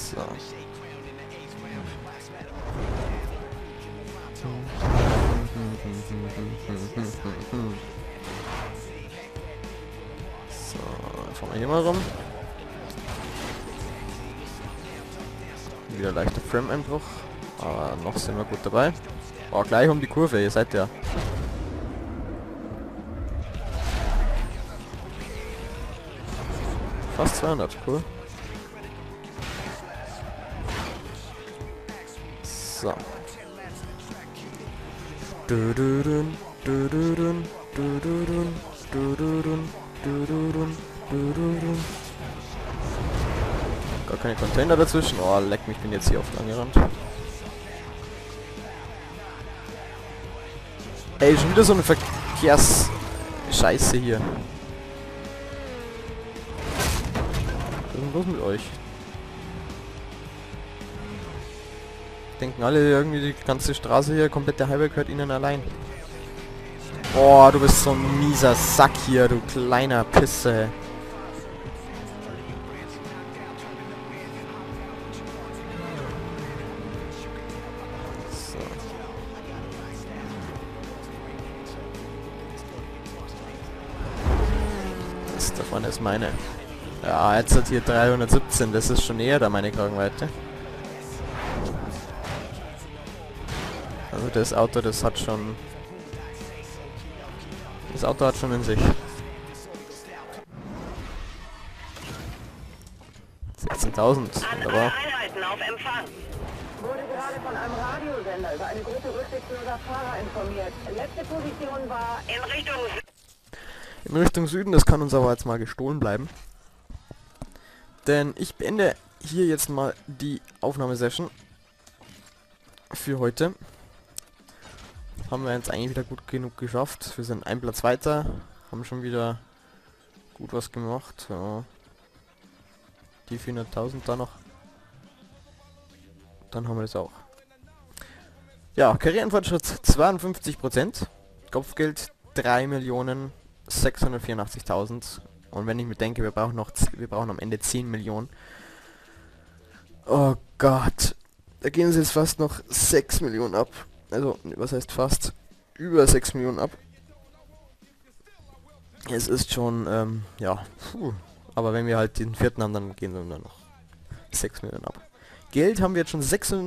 So. So, fahren wir hier mal rum. Wieder leichter Frame-Einbruch, aber noch sind wir gut dabei. Oh, gleich um die Kurve, ihr seid ja. Fast 200, cool. So. Du-du-dun, du-du-dun, du-du-dun, du-du-dun, du-du-dun, du-du-dun. Gar keine Container dazwischen. Oh, leck mich, bin jetzt hier oft angerannt. Ey, schon wieder so eine Verkehrs-Scheiße hier. Was ist denn los mit euch? Denken alle irgendwie, die ganze Straße hier, komplett der Highway gehört ihnen allein. Boah, du bist so ein mieser Sack hier, du kleiner Pisse. So. Das da vorne ist meine. Ja, jetzt hat hier 317, das ist schon näher da meine Kragenweite. Also das Auto, das hat schon... Das Auto hat schon in sich. 16.000, wunderbar. Einheiten auf Empfang. Wurde gerade von einem Radiosender über eine Gruppe rücksichtsloser Fahrer informiert. Letzte Position war In Richtung Süden, das kann uns aber jetzt mal gestohlen bleiben. Denn ich beende hier jetzt mal die Aufnahmesession für heute. Haben wir jetzt eigentlich wieder gut genug geschafft. Wir sind einen Platz weiter, haben schon wieder gut was gemacht. Ja. Die 400.000 da noch. Dann haben wir das auch. Ja, Karrierenfortschritt 52%. Kopfgeld 3.684.000. Und wenn ich mir denke, wir brauchen am Ende 10 Millionen. Oh Gott. Da gehen uns jetzt fast noch 6 Millionen ab. Also, was heißt fast? Über 6 Millionen ab. Es ist schon, ja, puh. Aber wenn wir halt den vierten haben, dann gehen wir nur noch 6 Millionen ab. Geld haben wir jetzt schon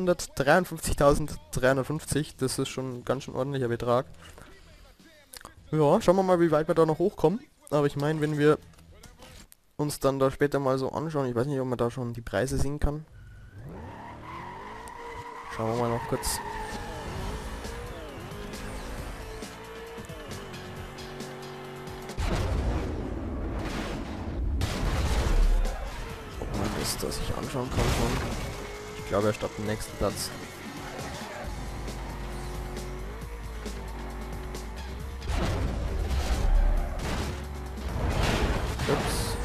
653.350. Das ist schon ein ganz schön ordentlicher Betrag. Ja, schauen wir mal, wie weit wir da noch hochkommen. Aber ich meine, wenn wir uns dann da später mal so anschauen, ich weiß nicht, ob man da schon die Preise sehen kann. Schauen wir mal noch kurz. Ob man das sich anschauen kann schon. Ich glaube, er startet am nächsten Platz. Ups.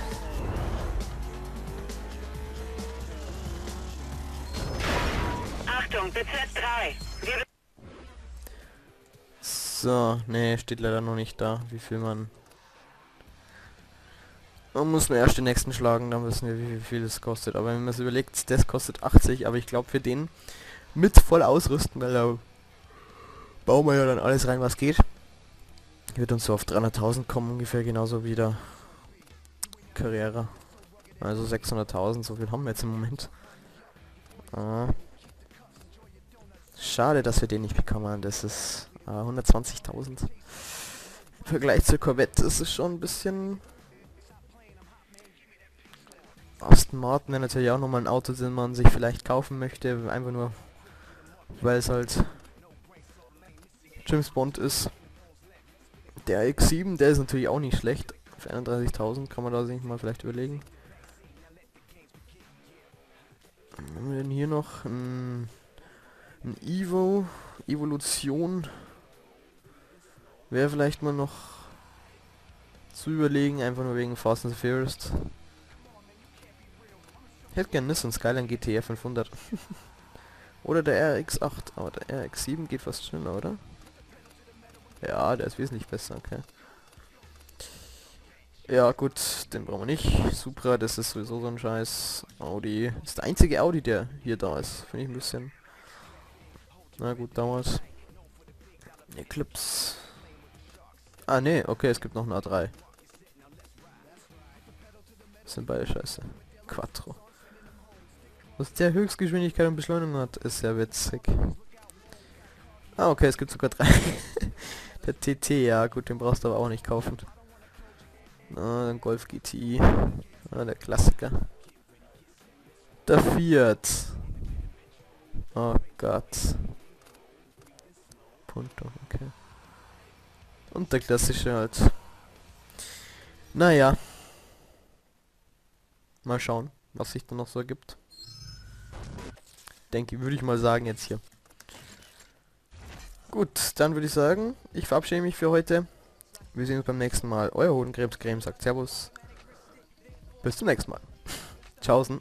Achtung, Bezirk 3. So, nee, steht leider noch nicht da, wie viel man... Man muss nur erst den nächsten schlagen, dann wissen wir, wie viel es kostet. Aber wenn man es überlegt, das kostet 80, aber ich glaube für den mit voll ausrüsten, weil da bauen wir ja dann alles rein, was geht. Wird uns so auf 300.000 kommen, ungefähr genauso wie der Carrera. Also 600.000, so viel haben wir jetzt im Moment. Schade, dass wir den nicht bekommen, das ist 120.000. Im Vergleich zur Corvette ist es schon ein bisschen... Aston Martin wäre natürlich auch nochmal ein Auto, den man sich vielleicht kaufen möchte, einfach nur, weil es halt James Bond ist. Der X7, der ist natürlich auch nicht schlecht. Für 31.000 kann man da sich mal vielleicht überlegen. Was haben wir denn hier noch? Ein Evolution. Wäre vielleicht mal noch zu überlegen, einfach nur wegen Fast and Furious. Ich hätte gerne Nissan Skyline GTR 500. Oder der RX8, aber der RX7 geht fast schneller, oder? Ja, der ist wesentlich besser, okay. Ja gut, den brauchen wir nicht. Supra, das ist sowieso so ein Scheiß. Audi ist der einzige Audi, der hier da ist. Finde ich ein bisschen... Na gut, damals. Eclipse. Ah ne, okay, es gibt noch einen A3. Das sind beide scheiße. Quattro. Was der Höchstgeschwindigkeit und Beschleunigung hat, ist ja witzig. Ah, okay, es gibt sogar 3. Der TT, ja gut, den brauchst du aber auch nicht kaufen. Ah, dann Golf GTI. Ah, der Klassiker. Der Fiat. Oh Gott. Punto, okay. Und der klassische halt. Naja. Mal schauen, was sich da noch so ergibt. Denke, würde ich mal sagen jetzt hier. Gut, dann würde ich sagen, ich verabschiede mich für heute. Wir sehen uns beim nächsten Mal. Euer Hodenkrebs sagt Servus. Bis zum nächsten Mal. Tschaußen.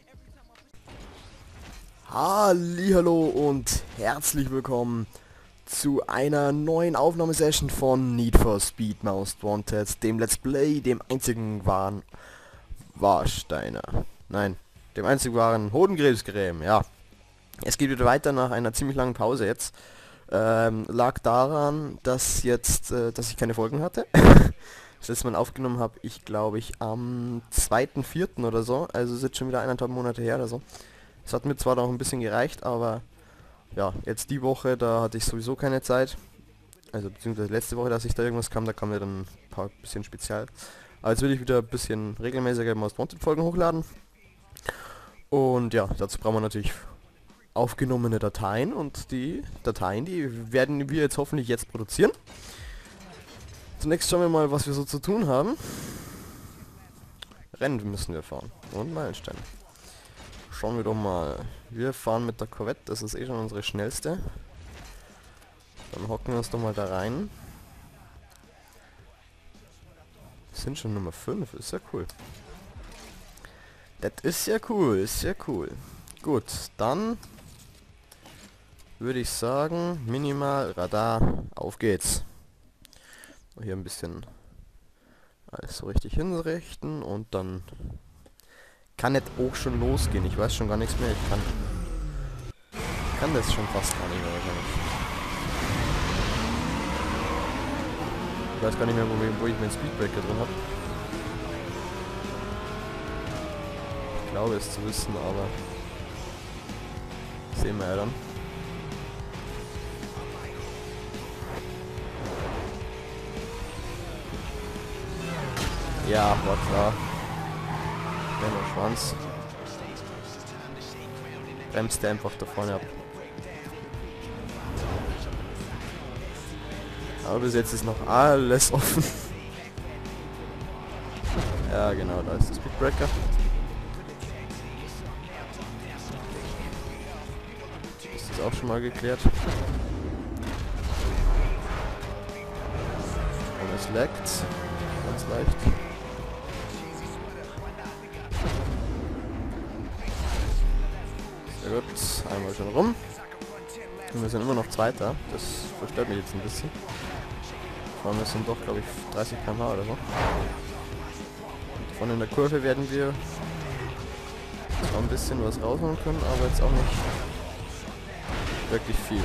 Hallihallo und herzlich willkommen zu einer neuen Aufnahmesession von Need for Speed Most Wanted, dem Let's Play, dem einzigen wahren Warsteiner. Nein, dem einzig wahren Hodenkrebscreme, ja. Es geht wieder weiter nach einer ziemlich langen Pause jetzt. Lag daran, dass dass ich keine Folgen hatte. Das letzte Mal aufgenommen habe ich, glaube ich, am 2.4. oder so. Also ist jetzt schon wieder 1,5 Monate her oder so. Es hat mir zwar noch ein bisschen gereicht, aber ja, jetzt die Woche, da hatte ich sowieso keine Zeit. Also beziehungsweise letzte Woche, dass ich da irgendwas kam, da kam mir dann ein paar bisschen spezial. Aber jetzt will ich wieder ein bisschen regelmäßiger Most Wanted Folgen hochladen. Und ja, dazu brauchen wir natürlich aufgenommene Dateien, und die Dateien, die werden wir jetzt hoffentlich jetzt produzieren. Zunächst schauen wir mal, was wir so zu tun haben. Rennen müssen wir fahren und Meilenstein. Schauen wir doch mal. Wir fahren mit der Corvette, das ist eh schon unsere schnellste. Dann hocken wir uns doch mal da rein. Wir sind schon Nummer 5, ist ja cool. Das ist ja cool, ist ja cool. Gut, dann würde ich sagen, minimal Radar, auf geht's. Hier ein bisschen alles so richtig hinrichten und dann kann es auch schon losgehen. Ich weiß schon gar nichts mehr, ich kann das schon fast gar nicht mehr wahrscheinlich. Ich weiß gar nicht mehr, wo ich meinen Speedbreaker drin habe. Ich glaube es zu wissen, aber sehen wir ja dann. Ja, war klar. Der Schwanz. Bremst der einfach da vorne ab. Aber bis jetzt ist noch alles offen. Ja genau, da ist der Speedbreaker. Ist das auch schon mal geklärt. Und es leckt. Ganz leicht. Sehr gut, einmal schon rum. Und wir sind immer noch Zweiter. Das verstört mich jetzt ein bisschen. Vor allem, wir sind doch, glaube ich, 30 km/h oder so. Und von in der Kurve werden wir zwar ein bisschen was rausholen können, aber jetzt auch nicht wirklich viel.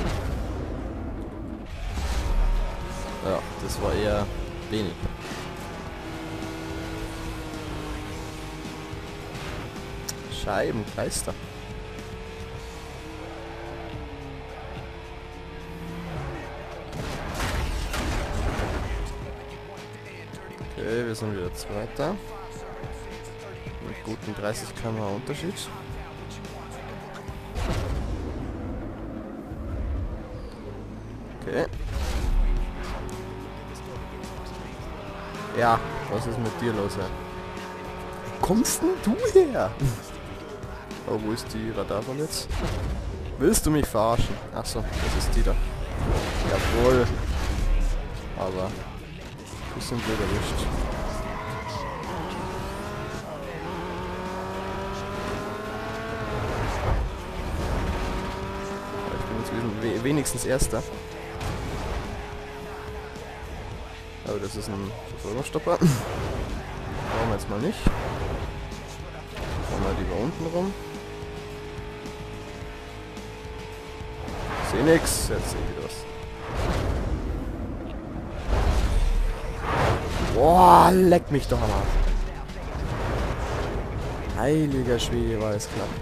Ja, das war eher wenig. Scheibenkleister. Okay, wir sind wieder Zweiter. Mit guten 30 km/h Unterschied. Okay. Ja, was ist mit dir los, ey? Wo kommst denn du her? Oh, wo ist die Radar von jetzt? Willst du mich verarschen? Achso, das ist die da. Jawohl. Aber bisschen blöd erwischt. Ich bin jetzt wenigstens Erster. Aber das ist ein Verfolgungsstopper. Brauchen wir jetzt mal nicht. Machen wir lieber unten rum. Ich sehe nix, jetzt sehe ich was. Boah, leck mich doch am Arsch. Heiliger Schwede, war es knapp.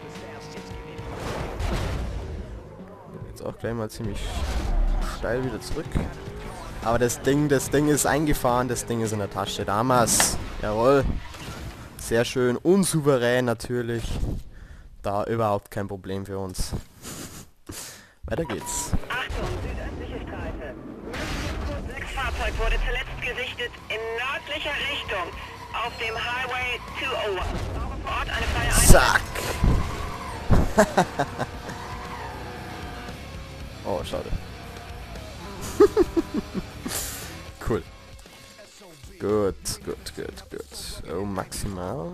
Jetzt auch gleich mal ziemlich steil wieder zurück. Aber das Ding ist eingefahren, das Ding ist in der Tasche. Damals, jawohl. Sehr schön, unsouverän natürlich. Da überhaupt kein Problem für uns. Weiter geht's. Achtung, südöstliche Straße. Code 6 Fahrzeug wurde zuletzt gesichtet in nördlicher Richtung auf dem Highway 201. Vor Ort eine freie Einheit. Zack! Oh, schade. Cool. Gut. Oh, maximal.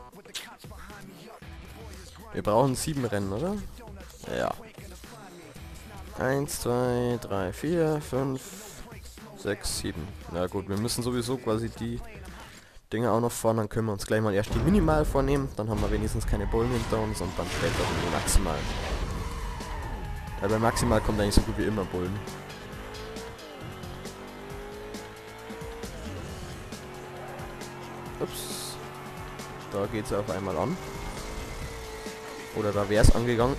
Wir brauchen 7 Rennen, oder? Ja. 1, 2, 3, 4, 5, 6, 7. Na gut, wir müssen sowieso quasi die Dinge auch noch fahren, dann können wir uns gleich mal erst die Minimal vornehmen, dann haben wir wenigstens keine Bullen hinter uns und dann später die Maximal. Weil bei Maximal kommt eigentlich so gut wie immer Bullen. Ups. Da geht's auf einmal an. Oder da wär's angegangen.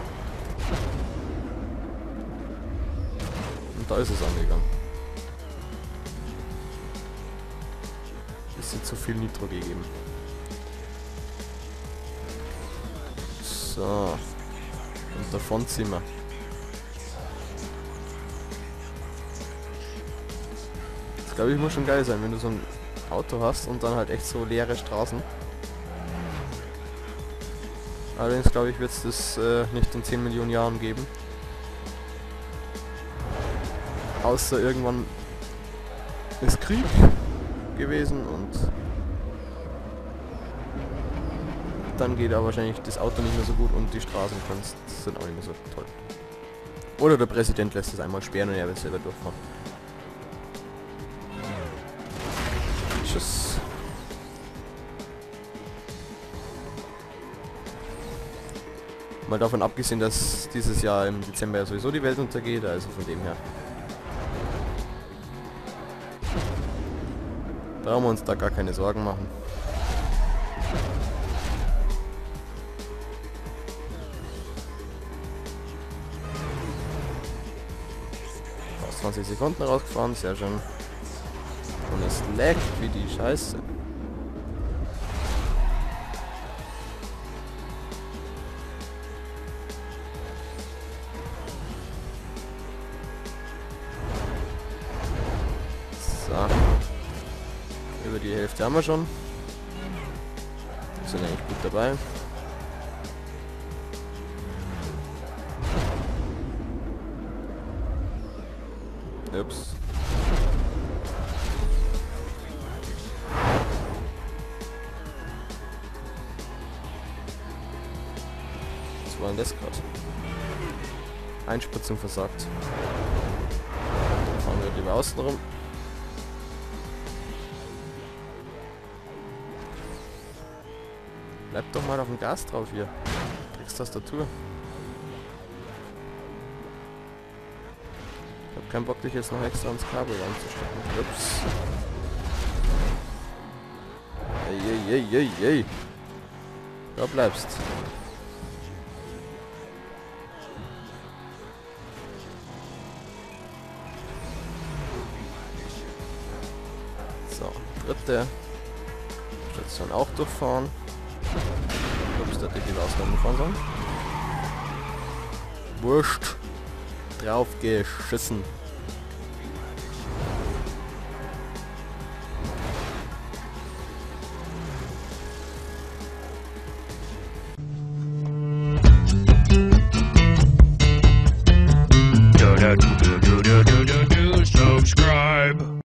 Und da ist es angegangen. Bisschen zu viel Nitro gegeben. So. Und davon ziehen wir. Das glaube ich muss schon geil sein, wenn du so ein Auto hast und dann halt echt so leere Straßen. Allerdings glaube ich wird es das nicht in 10 Millionen Jahren geben. Außer irgendwann ist Krieg gewesen und dann geht aber wahrscheinlich das Auto nicht mehr so gut und die Straßen sind auch nicht mehr so toll. Oder der Präsident lässt es einmal sperren und er wird selber durchfahren. Tschüss. Mal davon abgesehen, dass dieses Jahr im Dezember ja sowieso die Welt untergeht, also von dem her. Brauchen wir uns da gar keine Sorgen machen. Fast 20 Sekunden rausgefahren, sehr schön. Und es laggt wie die Scheiße. So. Über die Hälfte haben wir schon. Wir sind eigentlich gut dabei. Ups. Was war denn das gerade? Einspritzung versagt. Dann fahren wir lieber außen rum. Bleib doch mal auf dem Gas drauf hier. Tastatur. Ich hab keinen Bock, dich jetzt noch extra ins Kabel reinzustecken. Ups. Ey. Da bleibst. So, dritte Station auch durchfahren. Ups, da hätte ich die Ausnahme fahren sollen. Wurscht. Drauf geschissen.